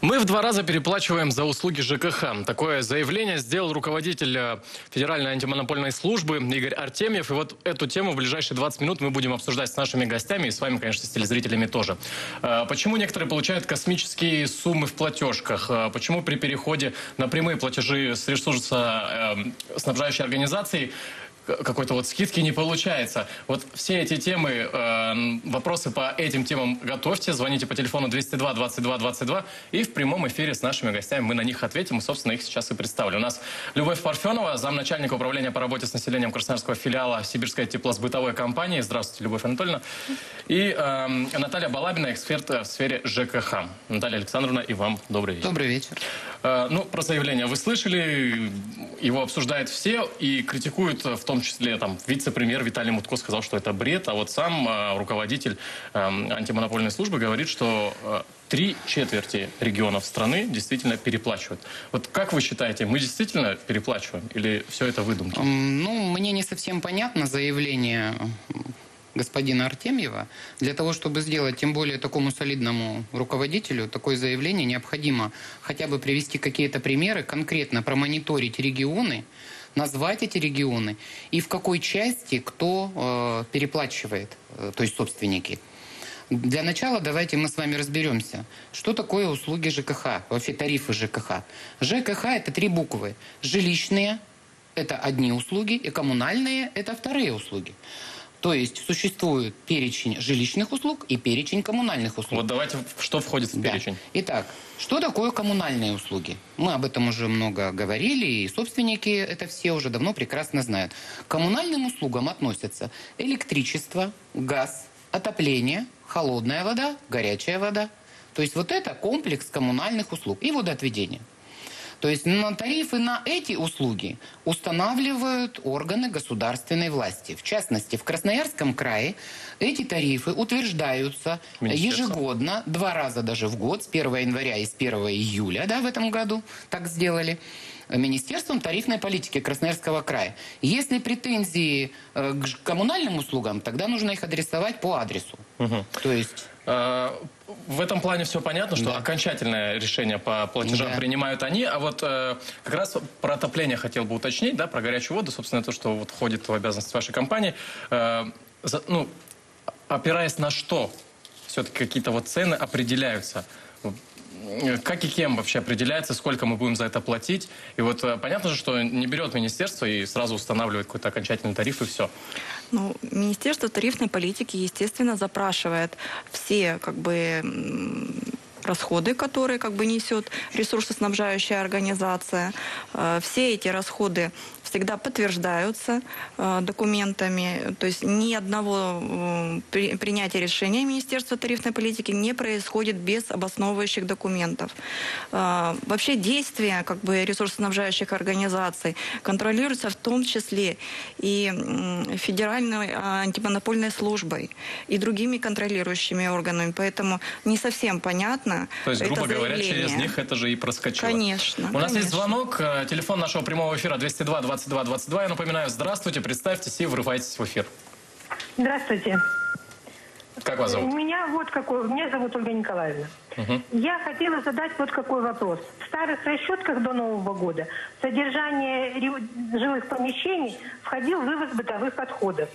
Мы в 2 раза переплачиваем за услуги ЖКХ. Такое заявление сделал руководитель Федеральной антимонопольной службы Игорь Артемьев. И вот эту тему в ближайшие 20 минут мы будем обсуждать с нашими гостями и с вами, конечно, с телезрителями тоже. Почему некоторые получают космические суммы в платежках? Почему при переходе на прямые платежи с ресурса снабжающей организации какой-то вот скидки не получается? Вот все эти темы, вопросы по этим темам готовьте. Звоните по телефону 202 22 22 и в прямом эфире с нашими гостями мы на них ответим. И, собственно, их сейчас и представлю. У нас Любовь Парфенова, замначальника управления по работе с населением Красноярского филиала Сибирской теплосбытовой компании. Здравствуйте, Любовь Анатольевна. И Наталья Балабина, эксперт в сфере ЖКХ. Наталья Александровна, и вам добрый вечер. Добрый вечер. Ну, про заявление вы слышали, его обсуждают все и критикуют, в том числе там вице-премьер Виталий Мутко сказал, что это бред, а вот сам руководитель антимонопольной службы говорит, что 3/4 регионов страны действительно переплачивают. Вот как вы считаете, мы действительно переплачиваем или все это выдумки? Ну, мне не совсем понятно заявление господина Артемьева. Для того, чтобы сделать, тем более такому солидному руководителю, такое заявление необходимо хотя бы привести какие-то примеры, конкретно промониторить регионы, назвать эти регионы и в какой части кто переплачивает, то есть собственники. Для начала давайте мы с вами разберемся, что такое услуги ЖКХ, вообще тарифы ЖКХ. ЖКХ – это 3 буквы. Жилищные – это одни услуги, и коммунальные – это вторые услуги. То есть существует перечень жилищных услуг и перечень коммунальных услуг. Вот давайте, что входит в перечень? Итак, что такое коммунальные услуги? Мы об этом уже много говорили, и собственники это все уже давно прекрасно знают. К коммунальным услугам относятся электричество, газ, отопление, холодная вода, горячая вода. То есть вот это комплекс коммунальных услуг и водоотведения. То есть тарифы на эти услуги устанавливают органы государственной власти. В частности, в Красноярском крае эти тарифы утверждаются ежегодно, 2 раза даже в год, с 1 января и с 1 июля, да, в этом году так сделали, Министерством тарифной политики Красноярского края. Если претензии к коммунальным услугам, тогда нужно их адресовать по адресу. То есть... В этом плане все понятно, что окончательное решение по платежам принимают они. А вот как раз про отопление хотел бы уточнить, да, про горячую воду, собственно, то, что вот входит в обязанность вашей компании. Ну, опираясь на что все-таки какие-то вот цены определяются? Как и кем вообще определяется, сколько мы будем за это платить? И вот понятно же, что не берет министерство и сразу устанавливает какой-то окончательный тариф и все. Ну, Министерство тарифной политики, естественно, запрашивает все, как бы, расходы, которые, как бы, несет ресурсоснабжающая организация. Все эти расходы всегда подтверждаются документами. То есть ни одного принятия решения Министерства тарифной политики не происходит без обосновывающих документов. Вообще действия, как бы, ресурсоснабжающих организаций контролируются в том числе и Федеральной антимонопольной службой, и другими контролирующими органами. Поэтому не совсем понятно. То есть, грубо говоря, через них это же и проскочило. Конечно. У нас есть звонок. Телефон нашего прямого эфира 202 22 22. Я напоминаю, здравствуйте, представьтесь и врывайтесь в эфир. Здравствуйте. Как вас зовут? Меня зовут Ольга Николаевна. Я хотела задать вот какой вопрос. В старых расчетках до Нового года в содержание жилых помещений входил вывоз бытовых отходов.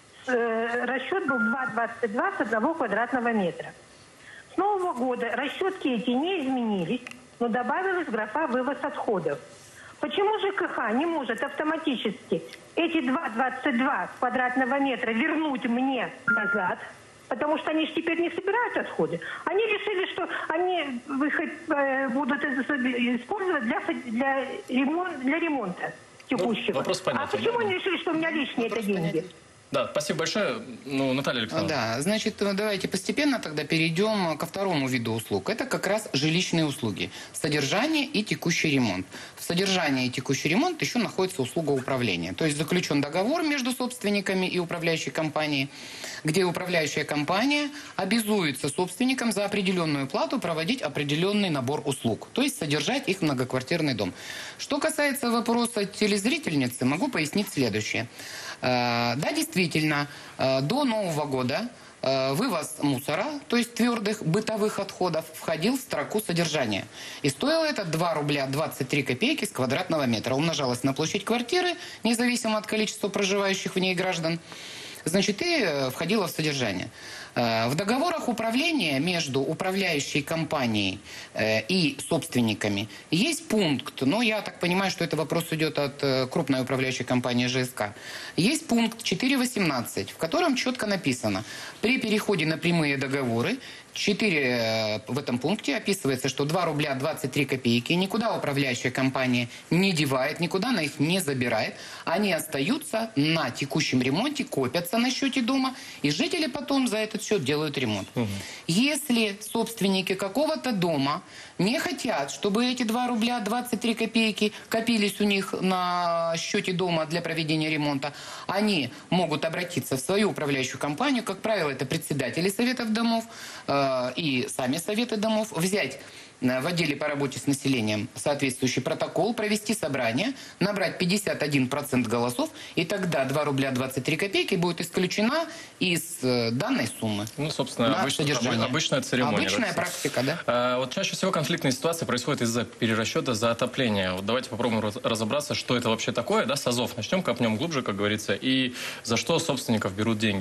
Расчет был 2,22 с 1 квадратного метра. С Нового года расчетки эти не изменились, но добавилась графа «вывоз отходов». Почему ЖКХ не может автоматически эти 2,22 квадратного метра вернуть мне назад? Потому что они же теперь не собирают отходы. Они решили, что они будут использовать для ремонта текущего. Вопрос понятен. А почему они решили, что у меня лишние это деньги? Понятен. Да, спасибо большое. Ну, Наталья Александровна. Да, значит, давайте постепенно тогда перейдем ко второму виду услуг. Это как раз жилищные услуги. Содержание и текущий ремонт. В содержании и текущий ремонт еще находится услуга управления. То есть заключен договор между собственниками и управляющей компанией, где управляющая компания обязуется собственникам за определенную плату проводить определенный набор услуг. То есть содержать их многоквартирный дом. Что касается вопроса телезрительницы, могу пояснить следующее. Да, действительно, до Нового года вывоз мусора, то есть твердых бытовых отходов, входил в строку содержания. И стоило это 2 рубля 23 копейки с квадратного метра. Умножалось на площадь квартиры, независимо от количества проживающих в ней граждан, значит, и входило в содержание. В договорах управления между управляющей компанией и собственниками есть пункт, но я так понимаю, что это вопрос идет от крупной управляющей компании ЖСК. Есть пункт 4.18, в котором четко написано: при переходе на прямые договоры в этом пункте описывается, что 2 рубля 23 копейки никуда управляющая компания не девает, никуда она их не забирает. Они остаются на текущем ремонте, копятся на счете дома, и жители потом за этот счет делают ремонт. Если собственники какого-то дома не хотят, чтобы эти 2 рубля 23 копейки копились у них на счете дома для проведения ремонта, они могут обратиться в свою управляющую компанию, как правило, это председатели советов домов и сами советы домов, взять в отделе по работе с населением соответствующий протокол, провести собрание, набрать 51% голосов, и тогда 2 рубля 23 копейки будет исключена из данной суммы. Ну, собственно, обычная церемония. Обычная практика, да. Вот чаще всего конфликтные ситуации происходят из-за перерасчета за отопление. Вот давайте попробуем разобраться, что это вообще такое, да, с азов. Начнем, копнем глубже, как говорится, и за что собственников берут деньги.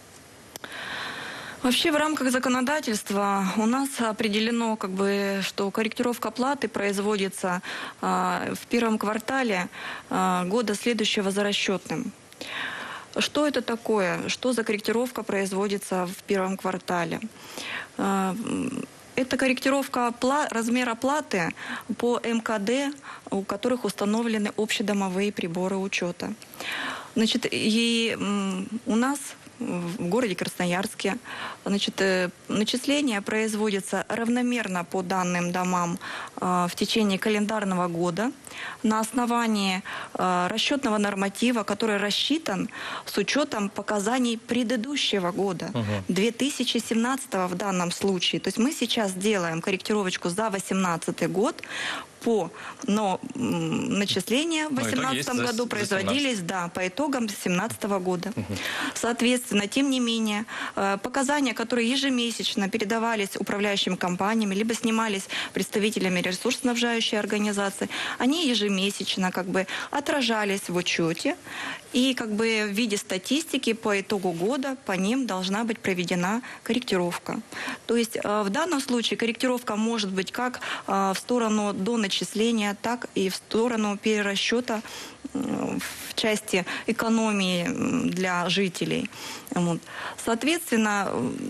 Вообще в рамках законодательства у нас определено, что корректировка платы производится в первом квартале года следующего за расчетным. Что это такое? Что за корректировка производится в первом квартале? Это корректировка размера платы по МКД, у которых установлены общедомовые приборы учета. Значит, и у нас в городе Красноярске, значит, начисления производятся равномерно по данным домам в течение календарного года на основании расчетного норматива, который рассчитан с учетом показаний предыдущего года, 2017 в данном случае. То есть мы сейчас делаем корректировочку за 2018 год, но начисления в 2018 году производились, да, по итогам 2017 года. Соответственно, тем не менее, показания, которые ежемесячно передавались управляющими компаниями, либо снимались представителями ресурсоснабжающей организации, они ежемесячно отражались в учете, и в виде статистики по итогу года по ним должна быть проведена корректировка. То есть в данном случае корректировка может быть как в сторону до начисления, так и в сторону перерасчета в части экономии для жителей. Соответственно,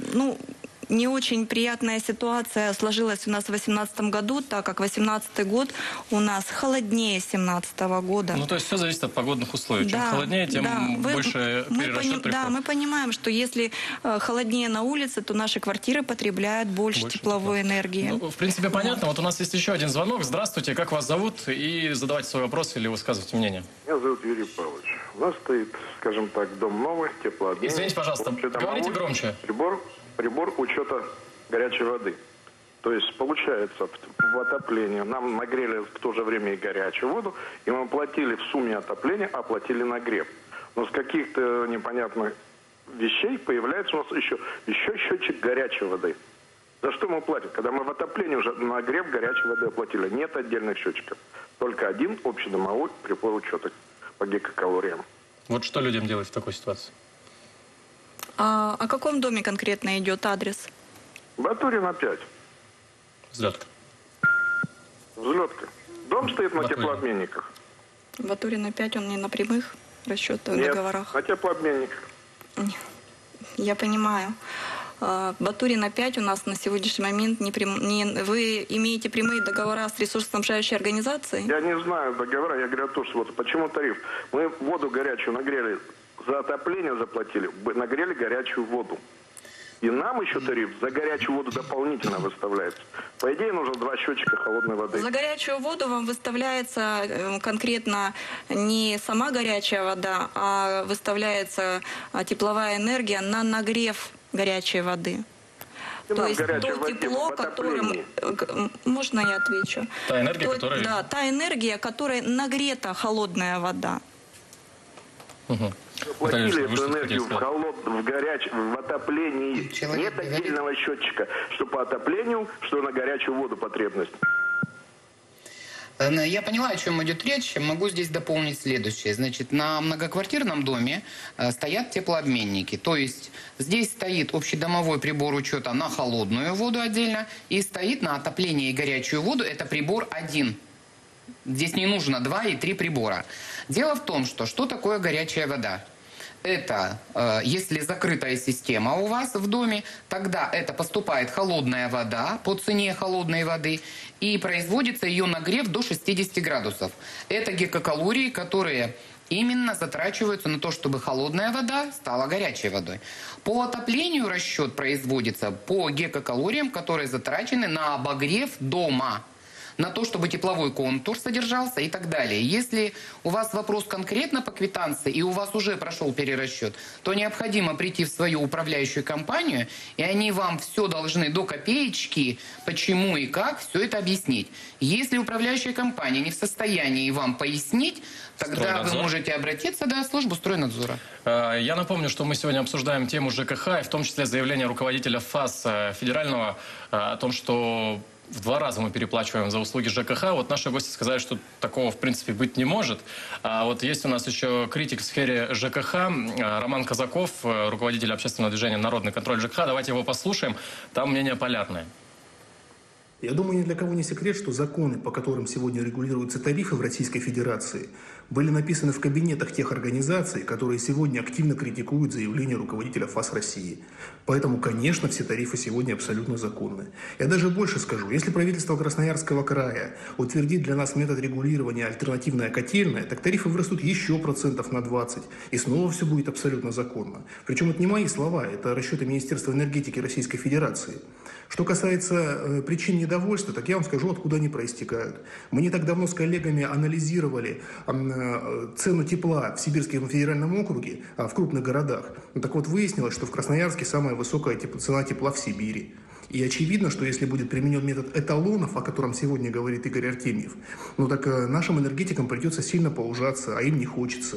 не очень приятная ситуация сложилась у нас в 2018 году, так как 2018 год у нас холоднее 2017 года. Ну, то есть все зависит от погодных условий. Чем холоднее, тем больше перерасчет приходит. Да, мы понимаем, что если холоднее на улице, то наши квартиры потребляют больше тепловой энергии. Ну, в принципе, понятно. Вот у нас есть еще один звонок. Здравствуйте, как вас зовут? И задавайте свой вопрос или высказывайте мнение. Меня зовут Юрий Павлович. У нас стоит, скажем так, дом новый, теплообменник. Извините, пожалуйста, говорите громче. Прибор учета горячей воды. То есть, получается, в отоплении нам нагрели в то же время и горячую воду, и мы оплатили в сумме отопления, оплатили нагрев. Но с каких-то непонятных вещей появляется у нас еще счетчик горячей воды. За что мы платим? Когда мы в отоплении уже нагрев горячей воды оплатили. Нет отдельных счетчиков. Только один общедомовой прибор учета по гигакалориям. Вот что людям делать в такой ситуации? А о каком доме конкретно идет адрес? Батурина 5. Взлетка. Взлетка. Дом стоит на теплообменниках. Батурина 5, он не на прямых расчетах, договорах? Нет, на теплообменниках. Я понимаю. Батурина 5 у нас на сегодняшний момент вы имеете прямые договора с ресурсоснабжающей организацией? Я не знаю договора, я говорю то, что почему тариф. Мы воду горячую нагрели, за отопление заплатили, нагрели горячую воду. И нам еще тариф за горячую воду дополнительно выставляется. По идее, нужно 2 счетчика холодной воды. За горячую воду вам выставляется конкретно не сама горячая вода, а выставляется тепловая энергия на нагрев горячей воды. То есть то тепло, которым... Можно я отвечу? Та энергия, которая... Да, та энергия, которой нагрета холодная вода. Платили эту энергию в отоплении. Человек Нет говорит. отдельного счетчика, что по отоплению, что на горячую воду потребность. Я поняла, о чем идет речь. Могу здесь дополнить следующее. Значит, на многоквартирном доме стоят теплообменники. То есть здесь стоит общедомовой прибор учета на холодную воду отдельно и стоит на отопление и горячую воду. Это прибор один. Здесь не нужно 2 и 3 прибора. Дело в том, что такое горячая вода? Это, если закрытая система у вас в доме, тогда это поступает холодная вода по цене холодной воды и производится ее нагрев до 60 градусов. Это гигакалории, которые именно затрачиваются на то, чтобы холодная вода стала горячей водой. По отоплению расчет производится по гигакалориям, которые затрачены на обогрев дома, на то, чтобы тепловой контур содержался и так далее. Если у вас вопрос конкретно по квитанции и у вас уже прошел перерасчет, то необходимо прийти в свою управляющую компанию, и они вам все должны до копеечки, почему и как, все это объяснить. Если управляющая компания не в состоянии вам пояснить, тогда вы можете обратиться в службу Стройнадзора. Я напомню, что мы сегодня обсуждаем тему ЖКХ, и в том числе заявление руководителя ФАС федерального о том, что в 2 раза мы переплачиваем за услуги ЖКХ. Вот наши гости сказали, что такого, в принципе, быть не может. А вот есть у нас еще критик в сфере ЖКХ, Роман Казаков, руководитель общественного движения «Народный контроль ЖКХ». Давайте его послушаем. Там мнение полярное. Я думаю, ни для кого не секрет, что законы, по которым сегодня регулируются тарифы в Российской Федерации, были написаны в кабинетах тех организаций, которые сегодня активно критикуют заявление руководителя ФАС России. Поэтому, конечно, все тарифы сегодня абсолютно законны. Я даже больше скажу. Если правительство Красноярского края утвердит для нас метод регулирования альтернативная котельная, так тарифы вырастут еще процентов на 20. И снова все будет абсолютно законно. Причем это не мои слова, это расчеты Министерства энергетики Российской Федерации. Что касается причин недовольства, так я вам скажу, откуда они проистекают. Мы не так давно с коллегами анализировали цену тепла в Сибирском федеральном округе, в крупных городах. Так вот, выяснилось, что в Красноярске самая высокая цена тепла в Сибири. И очевидно, что если будет применен метод эталонов, о котором сегодня говорит Игорь Артемьев, ну так нашим энергетикам придется сильно поужаться, а им не хочется.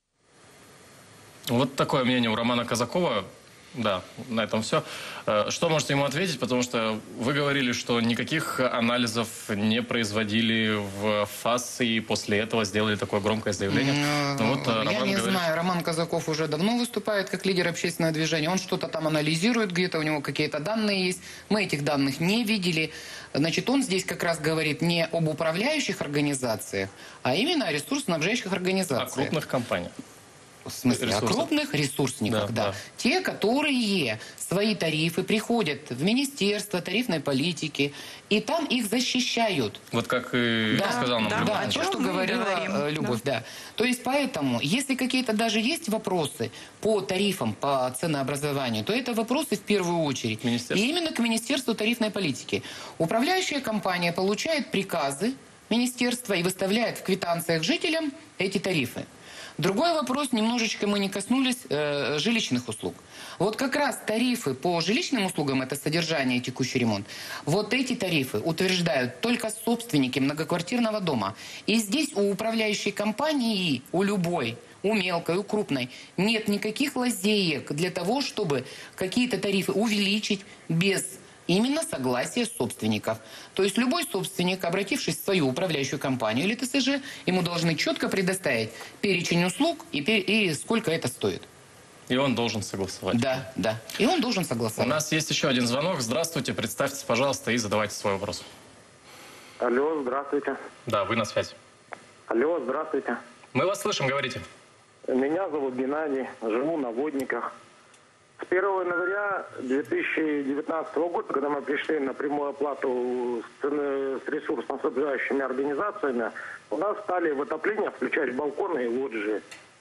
Вот такое мнение у Романа Казакова. Да, на этом все. Что можете ему ответить? Потому что вы говорили, что никаких анализов не производили в ФАС, и после этого сделали такое громкое заявление. Я не знаю, Роман Казаков уже давно выступает как лидер общественного движения. Он что-то там анализирует, где-то у него какие-то данные есть. Мы этих данных не видели. Значит, он здесь как раз говорит не об управляющих организациях, а именно о ресурсоснабжающих организациях. О крупных компаниях. В смысле, о крупных ресурсниках, да. Те, которые свои тарифы приходят в Министерство тарифной политики, и там их защищают. Вот как и сказал нам Любовь. Да, то, что говорила Любовь, да. То есть, поэтому, если какие-то даже есть вопросы по тарифам, по ценообразованию, то это вопросы в первую очередь. И именно к Министерству тарифной политики. Управляющая компания получает приказы министерства и выставляет в квитанциях жителям эти тарифы. Другой вопрос, немножечко мы не коснулись жилищных услуг. Вот как раз тарифы по жилищным услугам, это содержание и текущий ремонт, вот эти тарифы утверждают только собственники многоквартирного дома. И здесь у управляющей компании, у любой, у мелкой, у крупной, нет никаких лазеек для того, чтобы какие-то тарифы увеличить без именно согласие собственников. То есть любой собственник, обратившись в свою управляющую компанию или ТСЖ, ему должны четко предоставить перечень услуг и сколько это стоит. И он должен согласовать. Да, да. И он должен согласовать. У нас есть еще один звонок. Здравствуйте, представьтесь, пожалуйста, и задавайте свой вопрос. Алло, здравствуйте. Да, вы на связи. Алло, здравствуйте. Мы вас слышим, говорите. Меня зовут Геннадий, живу на Водниках. С 1 января 2019 года, когда мы пришли на прямую оплату с ресурсоснабжающими организациями, у нас стали в отопление включать балконы и лоджии.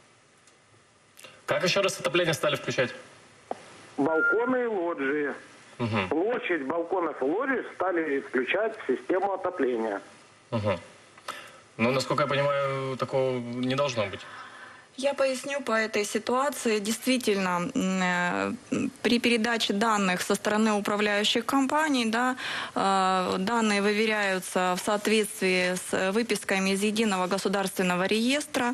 Как еще раз отопление стали включать? Балконы и лоджии. Площадь балконов и лоджий стали включать в систему отопления. Ну, насколько я понимаю, такого не должно быть. Я поясню по этой ситуации. Действительно, при передаче данных со стороны управляющих компаний, да, данные выверяются в соответствии с выписками из Единого государственного реестра.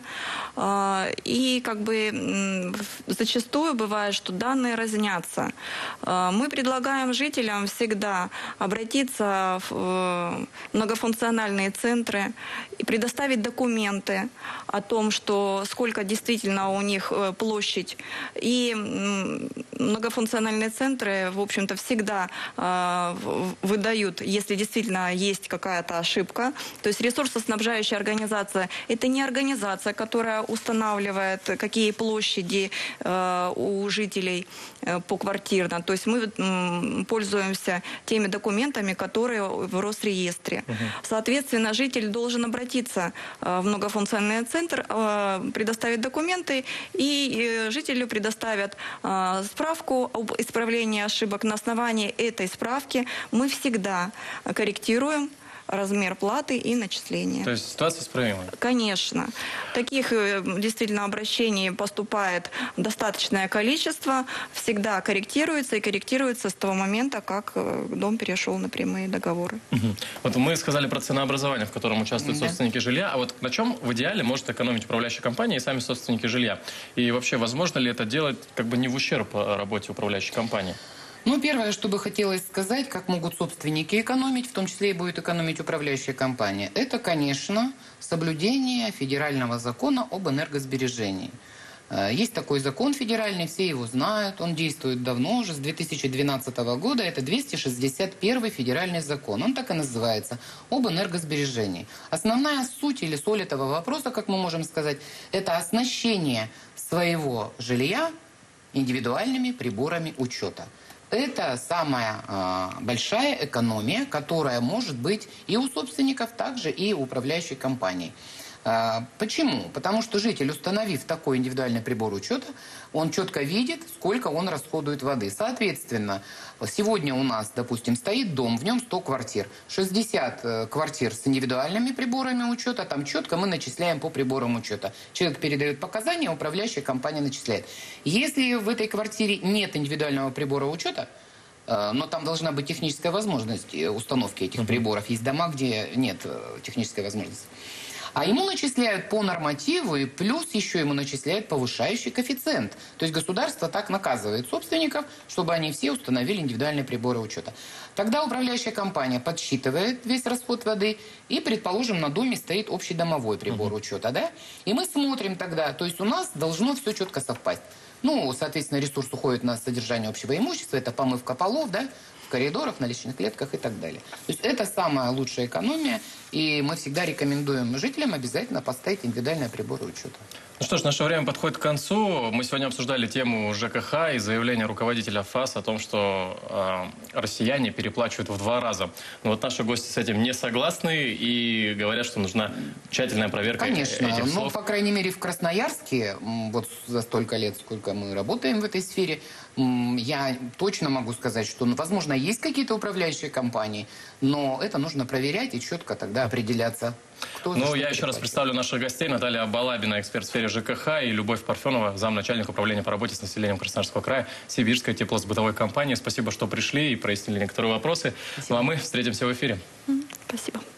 И как бы зачастую бывает, что данные разнятся. Мы предлагаем жителям всегда обратиться в многофункциональные центры и предоставить документы о том, что сколько действительно у них площадь. И многофункциональные центры, в общем-то, всегда выдают, если действительно есть какая-то ошибка. То есть ресурсоснабжающая организация – это не организация, которая устанавливает, какие площади у жителей поквартирно. То есть мы пользуемся теми документами, которые в Росреестре. Соответственно, житель должен обратиться в многофункциональный центр, предоставить документы, и жителю предоставят справку об исправлении ошибок. На основании этой справки мы всегда корректируем размер платы и начисления. То есть ситуация исправимая? Конечно. Таких действительно обращений поступает достаточное количество, всегда корректируется и корректируется с того момента, как дом перешел на прямые договоры. Вот мы сказали про ценообразование, в котором участвуют собственники жилья, а вот на чем в идеале может экономить управляющая компания и сами собственники жилья? И вообще, возможно ли это делать как бы не в ущерб работе управляющей компании? Ну, первое, что бы хотелось сказать, как могут собственники экономить, в том числе и будет экономить управляющая компания, это, конечно, соблюдение федерального закона об энергосбережении. Есть такой закон федеральный, все его знают, он действует давно, уже с 2012 года, это 261 федеральный закон, он так и называется, об энергосбережении. Основная суть или соль этого вопроса, как мы можем сказать, это оснащение своего жилья индивидуальными приборами учета. Это самая большая экономия, которая может быть и у собственников, также и у управляющей компании. Почему? Потому что житель, установив такой индивидуальный прибор учета, он четко видит, сколько он расходует воды. Соответственно, сегодня у нас, допустим, стоит дом, в нем 100 квартир. 60 квартир с индивидуальными приборами учета, там четко мы начисляем по приборам учета. Человек передает показания, управляющая компания начисляет. Если в этой квартире нет индивидуального прибора учета, но там должна быть техническая возможность установки этих приборов. Есть дома, где нет технической возможности. А ему начисляют по нормативу, и плюс еще ему начисляют повышающий коэффициент. То есть государство так наказывает собственников, чтобы они все установили индивидуальные приборы учета. Тогда управляющая компания подсчитывает весь расход воды, и, предположим, на доме стоит общедомовой прибор учета, да? И мы смотрим тогда, то есть у нас должно все четко совпасть. Ну, соответственно, ресурс уходит на содержание общего имущества, это помывка полов, да, в коридорах, на личных клетках и так далее. То есть это самая лучшая экономия, и мы всегда рекомендуем жителям обязательно поставить индивидуальные приборы учета. Ну что ж, наше время подходит к концу. Мы сегодня обсуждали тему ЖКХ и заявление руководителя ФАС о том, что россияне переплачивают в 2 раза. Но вот наши гости с этим не согласны и говорят, что нужна тщательная проверка этих слов. Конечно, но, по крайней мере, в Красноярске, вот за столько лет, сколько мы работаем в этой сфере, я точно могу сказать, что, возможно, есть какие-то управляющие компании, но это нужно проверять и четко тогда определяться. Ну, я еще раз представлю наших гостей. Наталья Балабина, эксперт в сфере ЖКХ, и Любовь Парфенова, замначальника управления по работе с населением Красноярского края Сибирской теплосбытовой компании. Спасибо, что пришли и прояснили некоторые вопросы. Спасибо. Ну, а мы встретимся в эфире. Спасибо.